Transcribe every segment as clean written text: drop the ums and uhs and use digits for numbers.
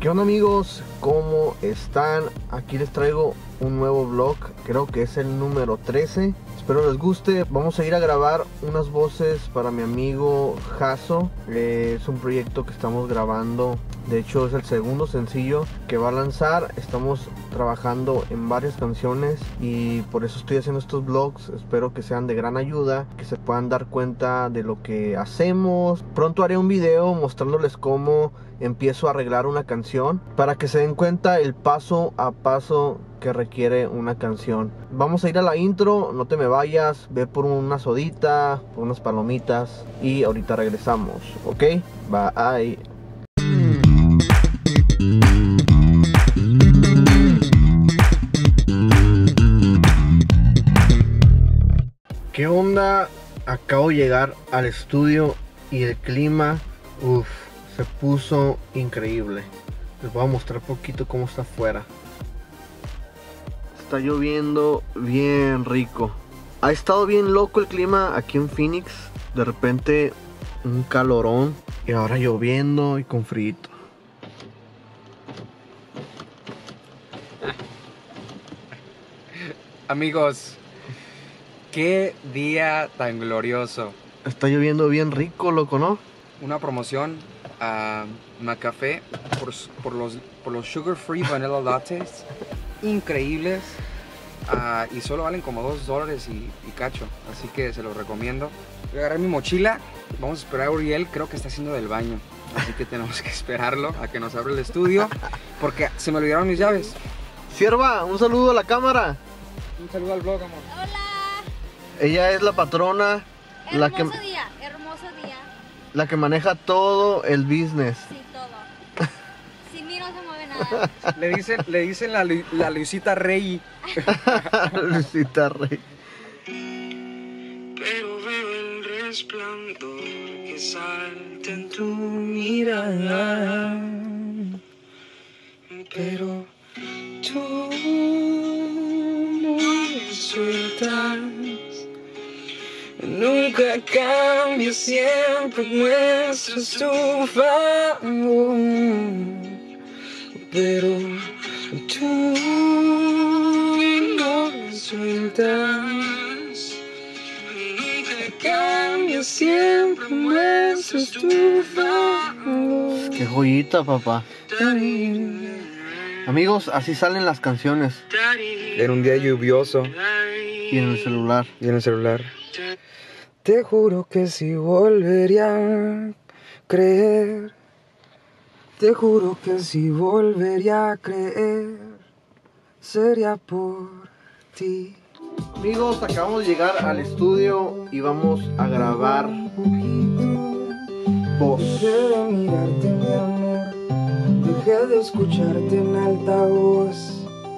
¿Qué onda amigos? ¿Cómo están? Aquí les traigo un nuevo vlog, creo que es el número 13. Espero les guste. Vamos a ir a grabar unas voces para mi amigo Jaso. Es un proyecto que estamos grabando. De hecho es el segundo sencillo que va a lanzar. Estamos trabajando en varias canciones y por eso estoy haciendo estos vlogs. Espero que sean de gran ayuda, que se puedan dar cuenta de lo que hacemos. Pronto haré un video mostrándoles cómo empiezo a arreglar una canción, para que se den cuenta el paso a paso que requiere una canción. Vamos a ir a la intro, no te me vayas, ve por una sodita, por unas palomitas y ahorita regresamos, ¿ok? Bye. ¿Qué onda? Acabo de llegar al estudio y el clima, se puso increíble. Les voy a mostrar poquito cómo está afuera. Está lloviendo bien rico. Ha estado bien loco el clima aquí en Phoenix. De repente un calorón y ahora lloviendo y con frío. Amigos, qué día tan glorioso. Está lloviendo bien rico, loco, ¿no? Una promoción a McCafé por los sugar free vanilla lattes increíbles, y solo valen como $2 y cacho, así que se los recomiendo. Voy a agarrar mi mochila, vamos a esperar a Uriel, creo que está haciendo del baño, así que tenemos que esperarlo a que nos abra el estudio porque se me olvidaron mis llaves. Sierva, un saludo a la cámara. Un saludo al vlog, amor. Hola. Ella es la patrona, Hermoso día. la que maneja todo el business. Sí, todo. Sin mí no se mueve nada. Le dicen la Luisita Rey. Luisita Rey. Pero veo el resplandor que salta en tu mirada. Pero tú no me sueltas. Nunca cambias, siempre muestras tu favor. Pero tú no me sueltas. Nunca cambias, siempre muestras tu favor. Qué joyita, papá. Amigos, así salen las canciones. En un día lluvioso. Y en el celular. Te juro que si volvería a creer. Te juro que si volvería a creer, sería por ti. Amigos, acabamos de llegar al estudio y vamos a grabar voz. Dejé de mirarte, mi amor. Dejé de escucharte en altavoz.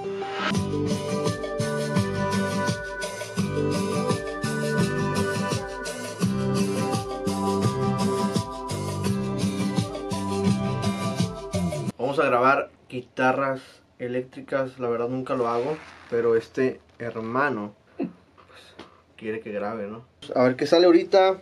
Vamos a grabar guitarras eléctricas, la verdad nunca lo hago, pero este hermano pues, quiere que grabe, ¿no? A ver qué sale ahorita.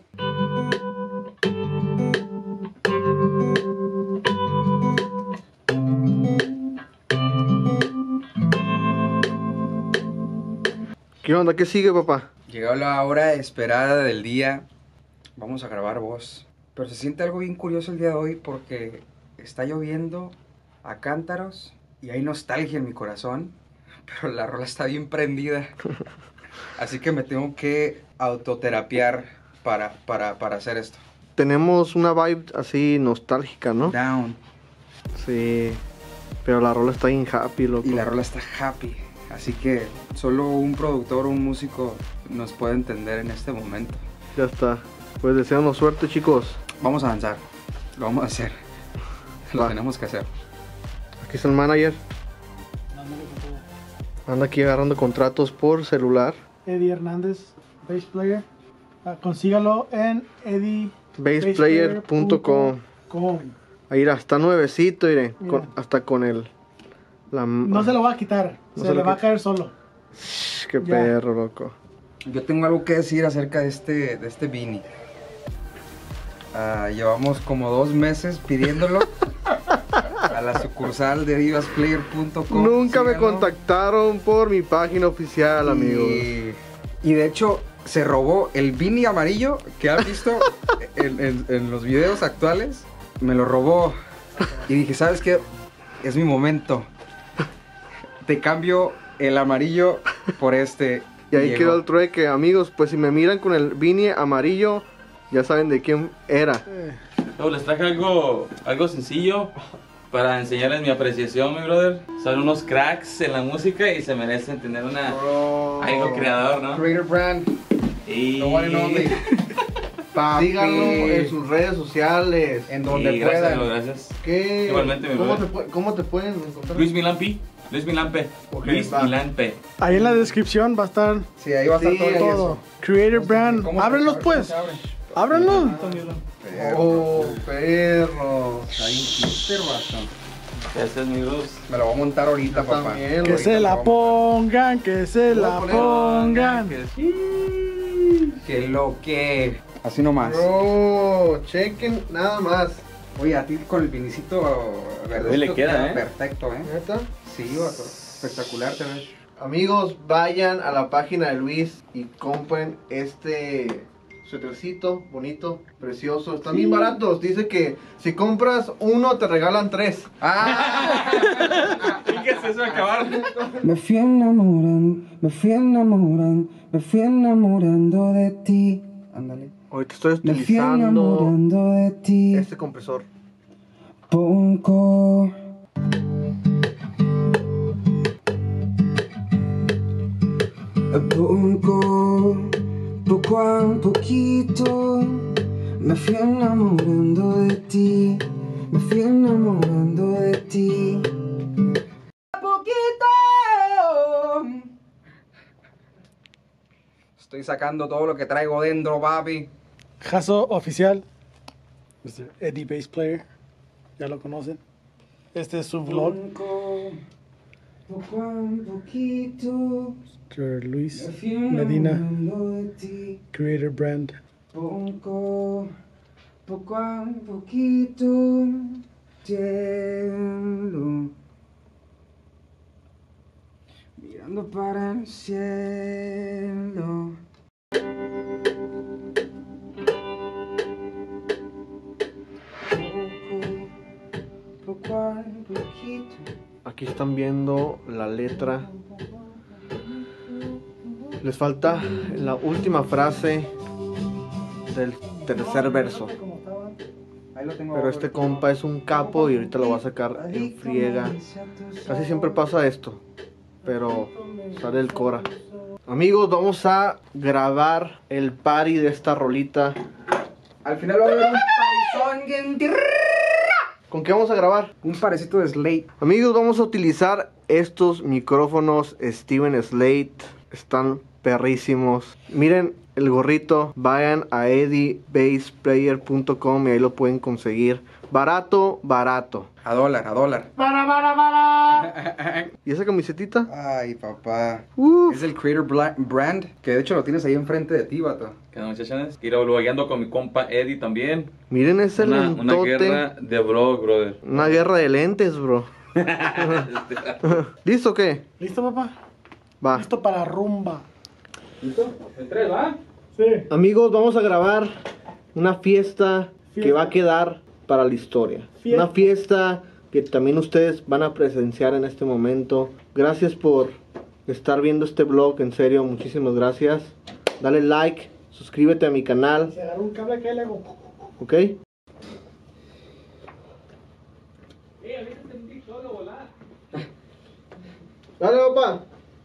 ¿Qué onda? ¿Qué sigue, papá? Llegó la hora esperada del día. Vamos a grabar voz. Pero se siente algo bien curioso el día de hoy porque está lloviendo a cántaros y hay nostalgia en mi corazón, pero la rola está bien prendida. Así que me tengo que autoterapiar para hacer esto. Tenemos una vibe así nostálgica, ¿no? Down. Sí, pero la rola está bien happy, loco. Y la rola está happy. Así que solo un productor o un músico nos puede entender en este momento. Ya está. Pues deseamos suerte, chicos. Vamos a avanzar. Lo vamos a hacer. Lo Va. tenemos que hacer. Aquí está el manager. Anda aquí agarrando contratos por celular. Eddie Hernández, bass player. Consígalo en Bassplayer.com. Ahí está nuevecito, iré. Mira. Hasta con el... No se lo va a quitar, No se se le lo va a quita. caer solo. Qué Ya. perro, loco. Yo tengo algo que decir acerca de este beanie. Llevamos como 2 meses pidiéndolo. a la sucursal de divasplayer.com. Nunca me síganlo. contactaron por mi página oficial, amigos. Y de hecho, se robó el beanie amarillo que has visto en los videos actuales. Me lo robó. Y dije, ¿sabes qué? Es mi momento. Te cambio el amarillo por este. Y ahí Diego. quedó el trueque, amigos. Pues si me miran con el beanie amarillo, ya saben de quién era. No, les traje algo sencillo para enseñarles mi apreciación, mi brother. Son unos cracks en la música y se merecen tener algo creador, ¿no? Creator Brand. Y... The one and only. Papi. Síganlo en sus redes sociales. En donde Y gracias, puedan. amigo, gracias. ¿Qué? Igualmente, mi brother. ¿Cómo te pueden encontrar? Luis Milampi. Luis Milampe. Ok, Luis va. Milampe. Ahí en la descripción va a estar Sí, ahí va a estar Sí, todo. ahí todo. Creator Brand. ¿Cómo- Ábrenlos cómo pues. se abre? Ábrenlos. Oh, perros. Está bien cute, vato. Gracias, amigos. Me lo voy a montar ahorita, Yo papá. también, Que güey. se la pongan, que se Voy a la poner- pongan. Que lo que. Así nomás. Bro, chequen nada más. Oye, a ti con el vinicito verdecito Ahí le queda, ¿eh? Perfecto, ¿eh? ¿Neta? Sí, vato. Espectacular, te ves. Amigos, vayan a la página de Luis y compren este suétercito bonito, precioso. Están bien baratos. Dice que si compras uno te regalan 3. ¡Ah! Fíjese, eso acabar. Me fui enamorando, me fui enamorando, me fui enamorando de ti. Ándale. Ahorita estoy Me fui utilizando enamorando de ti. este compresor. Poco. Poco a poquito, me fui enamorando de ti, me fui enamorando de ti. Poquito. Estoy sacando todo lo que traigo dentro, papi. Jaso oficial. Mr. Eddie Bass Player. Ya lo conocen. Este es su vlog. Poco a poquito, Mr. Luis me fui Medina, enamorando de ti. Creator Brand. Poco a poquito, cielo, mirando para el cielo. Poco a poquito. Aquí están viendo la letra. Les falta la última frase del tercer verso. Ahí lo tengo. Pero este compa es un capo y ahorita lo va a sacar en friega. Casi siempre pasa esto, pero sale el Cora. Amigos, vamos a grabar el party de esta rolita. Al final va a haber un parizón. ¿Con qué vamos a grabar? Un parecito de Slate. Amigos, vamos a utilizar estos micrófonos Steven Slate. Están perrísimos. Miren el gorrito. Vayan a eddiebassplayer.com y ahí lo pueden conseguir. Barato, barato. A dólar. ¿Y esa camisetita? Ay, papá. Uf. Es el Creator Brand, que de hecho lo tienes ahí enfrente de ti, vato. ¿Qué onda, muchachones? Y luego ando con mi compa Eddie también. Miren ese Una lentote. guerra de vlog, brother. Una guerra de lentes, bro. ¿Listo o qué? ¿Listo, papá? Va. Listo para rumba. ¿Listo? ¿El 3, va? Sí. Amigos, vamos a grabar una fiesta que va a quedar para la historia. Fiesta. Una fiesta que también ustedes van a presenciar en este momento. Gracias por estar viendo este vlog, en serio, muchísimas gracias. Dale like, suscríbete a mi canal, Se agarró un cable que le hago. ¿ok? Dale, papá.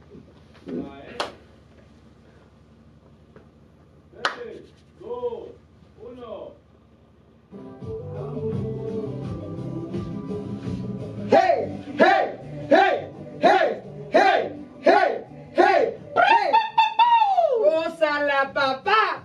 Hey, hey, hey, hey, hey, hey, hey, hey. ¡Gózala, papá!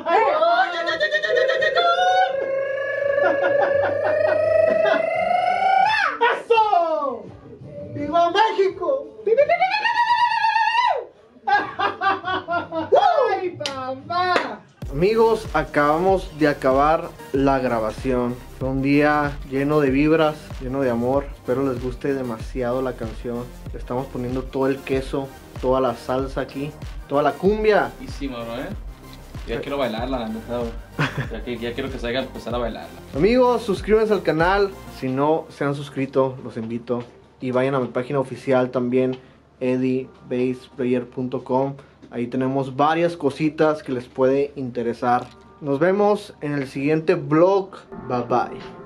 ¡Eso! ¡Viva México! ¡Ay, papá! Amigos, acabamos de acabar la grabación. Fue un día lleno de vibras, lleno de amor. Espero les guste demasiado la canción. Le estamos poniendo todo el queso, toda la salsa aquí, toda la cumbia. Buenísimo, bro, Ya quiero bailarla, la neta, bro. Ya quiero que salga a empezar a bailarla. Amigos, suscríbanse al canal. Si no se han suscrito, los invito. Y vayan a mi página oficial también, eddiebassplayer.com. Ahí tenemos varias cositas que les puede interesar. Nos vemos en el siguiente vlog. Bye bye.